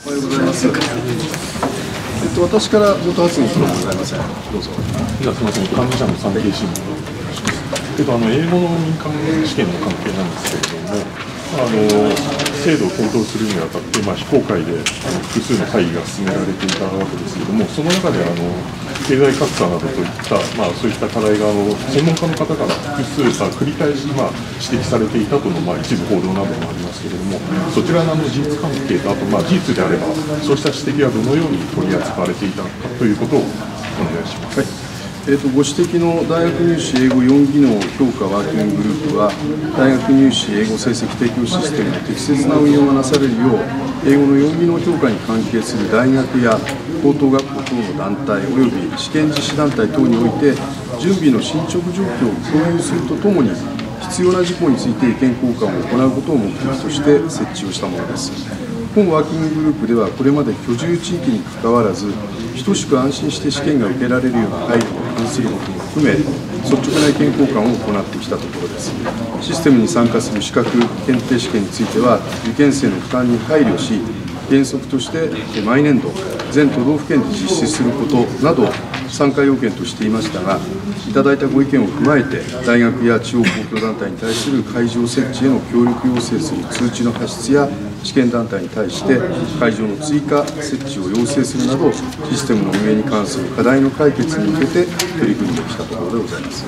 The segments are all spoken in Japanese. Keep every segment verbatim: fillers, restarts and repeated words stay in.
おはようございます。えっと、私からご発言するのでございません。どうぞ。 じゃあ、すみません、管理者の産経新聞。えっと、あの英語の民間試験の関係なんですけれども、あの制度を検討するにあたって、まあ、非公開であの複数の会議が進められていたわけですけれども、その中であの経済格差などといった、まあ、そういった課題があの専門家の方から複数さ繰り返し、まあ、指摘されていたとの、まあ、一部報道などもありますけれども、そちらのあの事実関係と、あと、まあ、事実であれば、そうした指摘はどのように取り扱われていたのかということをお願いします。 はい。えー、とご指摘の大学入試英語よん技能評価ワーキンググループは、大学入試英語成績提供システムの適切な運用がなされるよう、英語のよん技能評価に関係する大学や高等学校等の団体および試験実施団体等において、準備の進捗状況を共有するとともに、必要な事項について意見交換を行うことを目的として設置をしたものです。本ワーキンググループでは、これまで居住地域にかかわらず、等しく安心して試験が受けられるような配慮に関することも含め、率直な意見交換を行ってきたところです。システムに参加する資格検定試験については、受験生の負担に配慮し、原則として毎年度、全都道府県で実施することなど、参加要件としていましたが、いただいたご意見を踏まえて、大学や地方公共団体に対する会場設置への協力要請する通知の発出や、試験団体に対して会場の追加設置を要請するなど、システムの運営に関する課題の解決に向けて取り組んできたところでございます。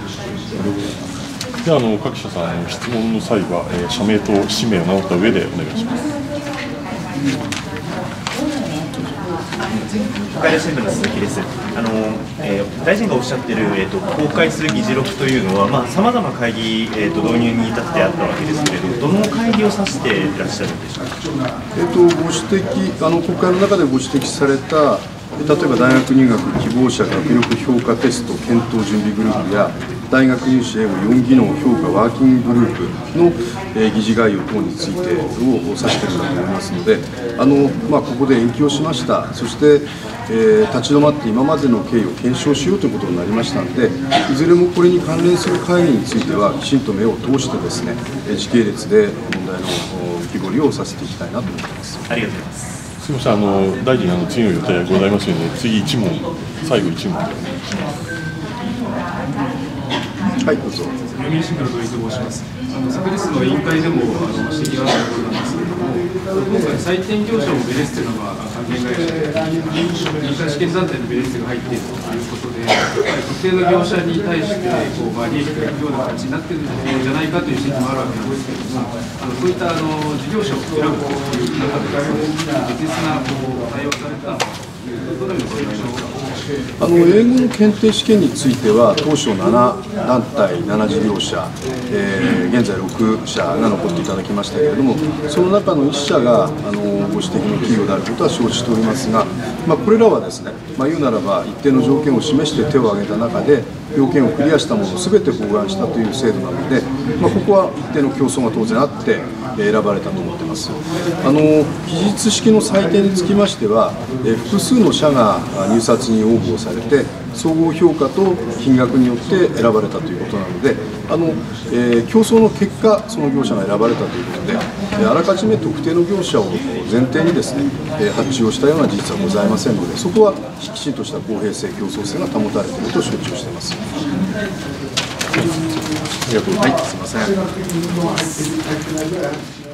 では、あの各社さん、あの質問の際は、えー、社名と氏名を名乗った上でお願いします。 北海道新聞の鈴木です。あの、えー、大臣がおっしゃっている、えーと、公開する議事録というのは、まあ、さまざま会議、えーと、導入に至ってあったわけですけれど、どの会議を指していらっしゃるんでしょうか。 えーと、ご指摘、あの国会の中でご指摘された、例えば大学入学希望者学力評価テスト検討準備グループや、大学入試英語よん技能評価ワーキンググループの、えー、議事概要等についてを指しているんだと思いますので、あのまあ、ここで延期をしました、そして、えー、立ち止まって今までの経緯を検証しようということになりましたので、いずれもこれに関連する会議については、きちんと目を通してですね、時系列で問題の浮き彫りをさせていきたいなと思っています。 ありがとうございます。 すみません、あの大臣、あの次の予定がございますので、次いち問、最後いち問でお願いします。 はい、どうぞ。 読売新聞の土井と申します。あの昨日の委員会でもあの指摘があったところなんですけれども、今回、採点業者もベレステのが関連会社で、民間試験団体のベレステが入っているということで、特定の業者に対してこう、まあ、利益がいくような形になっているんじゃないかという指摘もあるわけなんですけれども、あのそういったあの事業者を選ぶという中で、適切なこう対応されたのかというどのようにご覧になりますか。 あの英語の検定試験については、当初なな団体、なな事業者、えー、現在ろく社が残っていただきましたけれども、その中のいっ社があのご指摘の企業であることは承知しておりますが、まあ、これらはですね、まあ、言うならば、一定の条件を示して手を挙げた中で、要件をクリアしたものをすべて包含したという制度なので、まあ、ここは一定の競争が当然あって、選ばれたと思っています。あの記述式の採点につきましては、え複数の社が入札に応募をされて、総合評価と金額によって選ばれたということなので、あの、えー、競争の結果、その業者が選ばれたということで、えあらかじめ特定の業者を前提にですね、え発注をしたような事実はございませんので、そこはきちんとした公平性、競争性が保たれていると承知をしています。 ありがとうございます。 はい、すみません。